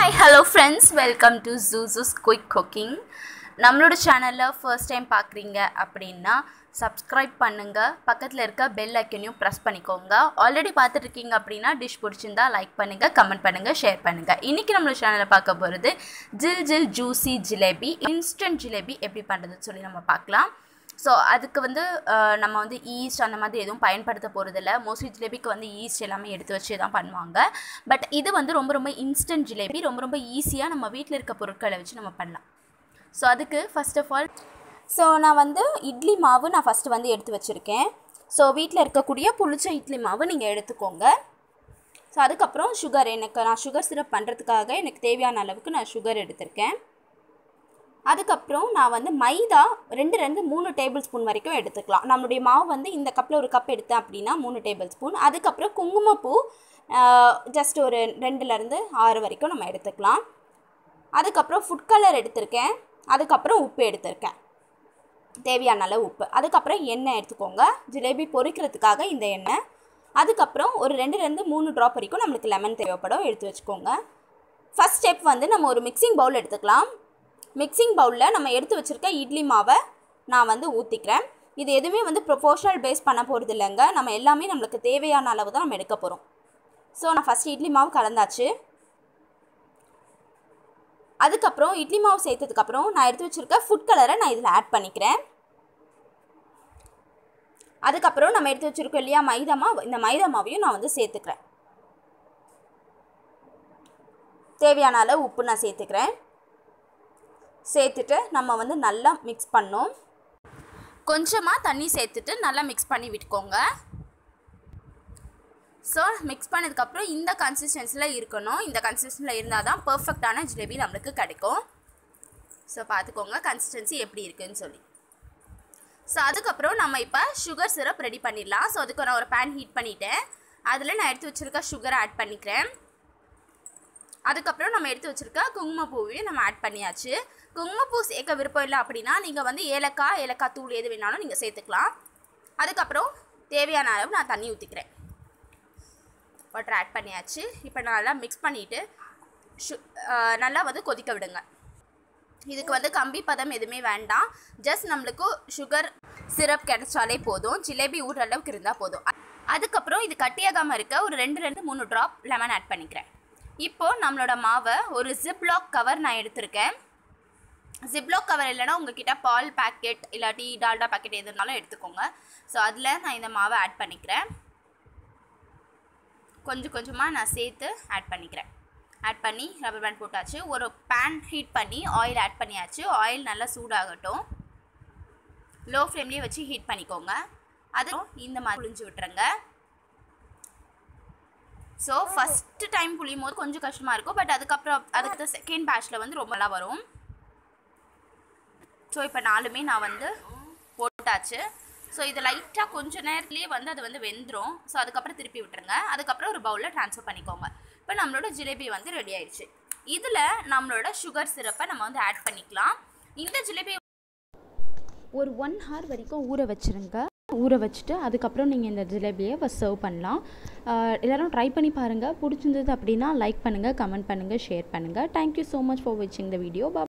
Hi, hello friends, welcome to Zuzu's Quick Cooking. நம்மளோட சேனல்ல first time பார்க்கறீங்க அப்படினா subscribe பண்ணுங்க, பக்கத்துல இருக்க bell icon-ஐயும் press பண்ணிக்கோங்க. ஆல்ரெடி பார்த்துட்டு இருக்கீங்க அப்படினா டிஷ் பிடிச்சிருந்தா லைக் பண்ணுங்க, கமெண்ட் பண்ணுங்க, ஷேர் பண்ணுங்க. இன்னைக்கு நம்மளோட சேனல்ல பார்க்க போறது ஜில் ஜூசி ஜிலேபி, இன்ஸ்டன்ட் ஜிலேபி எப்படி பண்றதுன்னு சொல்லி நம்ம பார்க்கலாம். ஸோ அதுக்கு வந்து நம்ம வந்து ஈஸ்ட் அந்த மாதிரி எதுவும் பயன்படுத்த போகிறதில்ல. மோஸ்ட்லி ஜிலேபிக்கு வந்து ஈஸ்ட் எல்லாமே எடுத்து வச்சு தான் பண்ணுவாங்க. பட் இது வந்து ரொம்ப இன்ஸ்டன்ட் ஜிலேபி, ரொம்ப ஈஸியாக நம்ம வீட்டில் இருக்க பொருட்களை வச்சு நம்ம பண்ணலாம். ஸோ அதுக்கு ஃபர்ஸ்ட் ஆஃப் ஆல் நான் வந்து இட்லி மாவு நான் ஃபஸ்ட்டு வந்து எடுத்து வச்சுருக்கேன். ஸோ வீட்டில் இருக்கக்கூடிய புளிச்ச இட்லி மாவு நீங்கள் எடுத்துக்கோங்க. ஸோ அதுக்கப்புறம் சுகர், நான் சுகர் சிரப் பண்ணுறதுக்காக எனக்கு தேவையான அளவுக்கு நான் சுகர் எடுத்திருக்கேன். அதுக்கப்புறம் நான் வந்து மைதா 2-3 டேபிள் ஸ்பூன் வரைக்கும் எடுத்துக்கலாம். நம்மளுடைய மாவு வந்து இந்த கப்பில் ஒரு கப் எடுத்தேன் அப்படின்னா 3 டேபிள் ஸ்பூன். அதுக்கப்புறம் குங்குமப்பூ ஜஸ்ட் ஒரு 2-6 வரைக்கும் நம்ம எடுத்துக்கலாம். அதுக்கப்புறம் ஃபுட் கலர் எடுத்திருக்கேன். அதுக்கப்புறம் உப்பு எடுத்திருக்கேன், தேவையான அளவு உப்பு. அதுக்கப்புறம் எண்ணெய் எடுத்துக்கோங்க, ஜிலேபி பொரிக்கிறதுக்காக இந்த எண்ணெய். அதுக்கப்புறம் ஒரு 2-3 ட்ராப் வரைக்கும் நம்மளுக்கு லெமன் தேவைப்படும், எடுத்து வச்சுக்கோங்க. ஃபஸ்ட் ஸ்டெப் வந்து நம்ம ஒரு மிக்சிங் பவுல் எடுத்துக்கலாம். மிக்சிங் பவுலில் நம்ம எடுத்து வச்சுருக்க இட்லி மாவை நான் வந்து ஊற்றிக்கிறேன். இது எதுவுமே வந்து ப்ரொபோர்ஷனல் பேஸ் பண்ண போகிறது இல்லைங்க, நம்ம எல்லாமே நம்மளுக்கு தேவையான அளவு தான் நம்ம எடுக்க போகிறோம். ஸோ நான் ஃபஸ்ட்டு இட்லி மாவு கலந்தாச்சு. அதுக்கப்புறம் இட்லி மாவு சேர்த்ததுக்கப்புறம் நான் எடுத்து வச்சுருக்க ஃபுட் கலரை நான் இதில் ஆட் பண்ணிக்கிறேன். அதுக்கப்புறம் நம்ம எடுத்து வச்சுருக்கோம் இல்லையா மைதா மாவு, இந்த மைதா மாவையும் நான் வந்து சேர்த்துக்கிறேன். தேவையான அளவு உப்பு நான் சேர்த்துக்கிறேன். சேர்த்துட்டு நம்ம வந்து நல்லா மிக்ஸ் பண்ணோம். கொஞ்சமாக தண்ணி சேர்த்துட்டு நல்லா மிக்ஸ் பண்ணி விட்டுக்கோங்க. ஸோ மிக்ஸ் பண்ணதுக்கப்புறம் இந்த கன்சிஸ்டன்சியில் இருக்கணும். இந்த கன்சிஸ்டன்சியில் இருந்தால் தான் பர்ஃபெக்டான ஜிலேபி நம்மளுக்கு கிடைக்கும். ஸோ பார்த்துக்கோங்க கன்சிஸ்டன்சி எப்படி இருக்குதுன்னு சொல்லி. ஸோ அதுக்கப்புறம் நம்ம இப்போ சுகர் சிரப் ரெடி பண்ணிடலாம். ஸோ அதுக்கு நான் ஒரு பேன் ஹீட் பண்ணிவிட்டேன். அதில் நான் எடுத்து வச்சுருக்க சுகரை ஆட் பண்ணிக்கிறேன். அதுக்கப்புறம் நம்ம எடுத்து வச்சுருக்க குங்குமப்பூவையும் நம்ம ஆட் பண்ணியாச்சு. குங்குமப்பூ சேர்க்க விருப்பம் இல்லை அப்படின்னா நீங்கள் வந்து ஏலக்காய் தூள் எது வேணாலும் நீங்கள் சேர்த்துக்கலாம். அதுக்கப்புறம் தேவையான அளவு நான் தண்ணி ஊற்றிக்கிறேன். வாட்டர் ஆட் பண்ணியாச்சு. இப்போ நல்லா மிக்ஸ் பண்ணிவிட்டு நல்லா வந்து கொதிக்க விடுங்க. இதுக்கு வந்து கம்பி பதம் எதுவுமே வேண்டாம், ஜஸ்ட் நம்மளுக்கு சுகர் சிரப் கிடைச்சாலே போதும், ஜிலேபி ஊடுற அளவுக்கு இருந்தால் போதும். அதுக்கப்புறம் இது கட்டியாகாமல் இருக்க ஒரு 2-3 ட்ராப் லெமன் ஆட் பண்ணிக்கிறேன். இப்போது நம்மளோட மாவை ஒரு ஜிப்லாக் கவர் நான் எடுத்திருக்கேன். ஜிப்லாக் கவர் இல்லைனா உங்கள்கிட்ட பால் பேக்கெட் இல்லாட்டி டால்டா பேக்கெட் எது இருந்தாலும் எடுத்துக்கோங்க. ஸோ அதில் நான் இந்த மாவை ஆட் பண்ணிக்கிறேன். கொஞ்சமாக நான் சேர்த்து ஆட் பண்ணிக்கிறேன். ஆட் பண்ணி ரப்பர் பேண்ட் போட்டாச்சு. ஒரு பேன் ஹீட் பண்ணி ஆயில் ஆட் பண்ணியாச்சு. ஆயில் நல்லா சூடாகட்டும். லோ ஃப்ளேம்லேயே வச்சு ஹீட் பண்ணிக்கோங்க. அதுவும் இந்த மாதிரி புளிஞ்சு விட்டுருங்க. ஸோ ஃபஸ்ட்டு டைம் புளியும் போது கொஞ்சம் கஷ்டமாக இருக்கும், பட் அதுக்கு செகண்ட் பேட்சில் வந்து ரொம்ப நல்லா வரும். ஸோ இப்போ 4மே நான் வந்து போட்டாச்சு. ஸோ இது லைட்டாக கொஞ்சம் நேரத்துலேயே வந்து அது வந்து வெந்துடும். ஸோ அதுக்கப்புறம் திருப்பி விட்டுருங்க. அதுக்கப்புறம் ஒரு பவுலில் ட்ரான்ஸ்ஃபர் பண்ணிக்கோங்க. இப்போ நம்மளோட ஜிலேபி வந்து ரெடி ஆயிடுச்சு. இதில் நம்மளோட சுகர் சிரப்பை நம்ம வந்து ஆட் பண்ணிக்கலாம். இந்த ஜிலேபி ஒரு 1 hour வரைக்கும் ஊற வச்சுருங்க. ஊற வச்சுட்டு அதுக்கப்புறம் நீங்கள் இந்த ஜிலேபியை சர்வ் பண்ணலாம். எல்லோரும் ட்ரை பண்ணி பாருங்கள். பிடிச்சிருந்தது அப்படின்னா லைக் பண்ணுங்கள், கமெண்ட் பண்ணுங்கள், ஷேர் பண்ணுங்கள். தேங்க்யூ ஸோ மச் ஃபார் வாட்சிங் த வீடியோ.